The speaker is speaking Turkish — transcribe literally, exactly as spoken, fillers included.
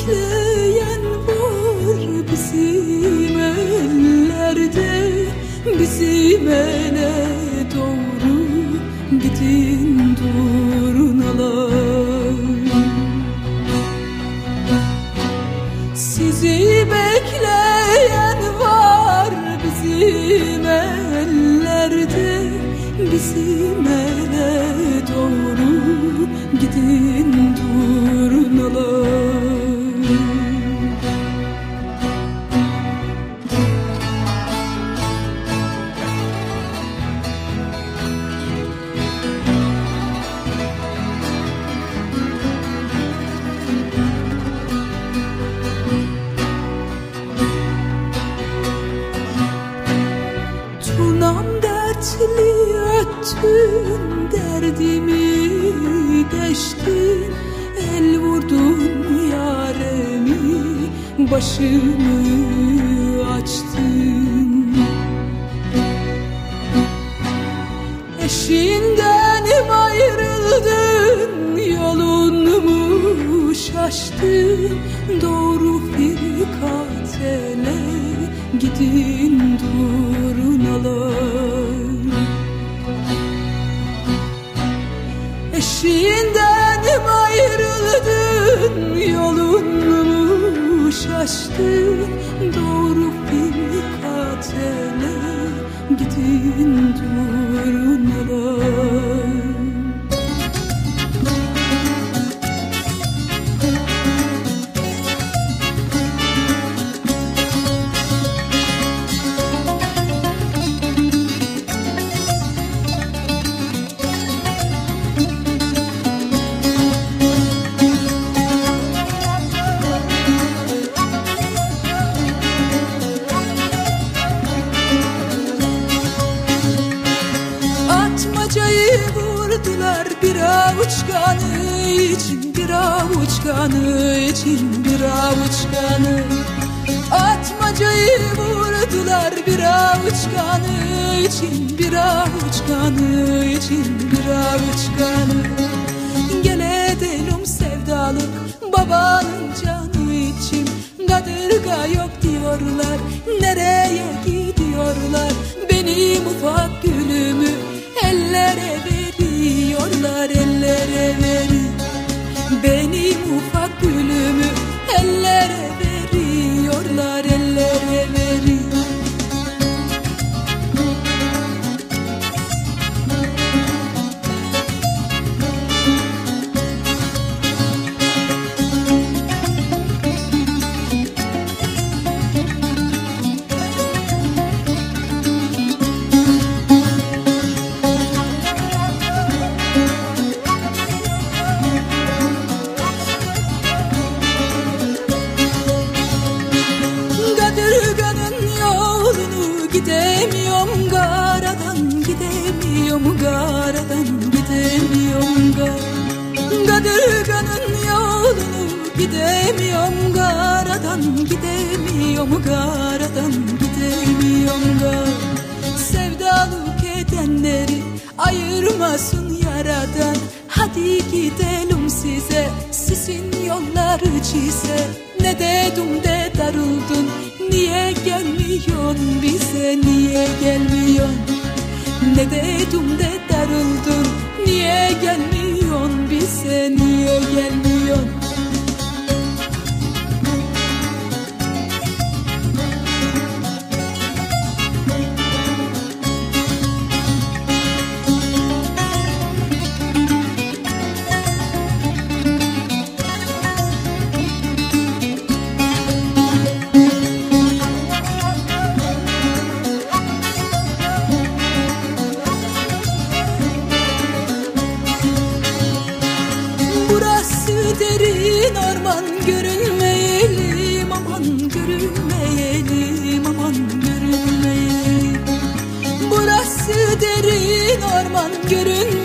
bekleyen var bizim ellerde. Bizim ele doğru gidin durnalar. Sizi bekleyen var bizim ellerde. Bizim ele doğru gidin durnalar. Turnam dertli öttün, derdimi deştin. El vurdun yaremi, başımı açtın. Eşinden ayrıldın, yolunu şaştın. Doğru firkatele gidin durnalar. Eşiğinden ayrıldın, yolunu şaştın. Doğru firkatele gidin durnalar. Atmacayı vurdular bir avuç kanı için, bir avuç kanı için, bir avuç kanı. Atmacayı vurdular bir avuç kanı için, bir avuç kanı için, bir avuç kanı. Gel edelim sevdalık babanın canı için. Kadırga yok diyorlar, nereye gidiyorlar? Benim ufak gülümü ellere veriyorlar, ellere verir. Benim ufak gülümü ellere veriyorlar, ellere verir. Gidemiyorum garadan, gidemiyorum garadan, gidemiyorum gar. Kadırganın yolunu gidemiyorum garadan, gidemiyorum garadan, gidemiyorum gar. Sevdalık edenleri ayırmasın yaradan. Hadi gidelim size, sizin yolları çize. Ne dedim de darıldın, niye gelmiyorsun bize, niye gelmiyorsun? Ne dedim de darıldın, niye gelmiyorsun bize, niye gelmiyorsun? Derin orman görünmeyelim, aman görünmeyelim, aman görünmeyelim. Burası derin orman görünmeyelim.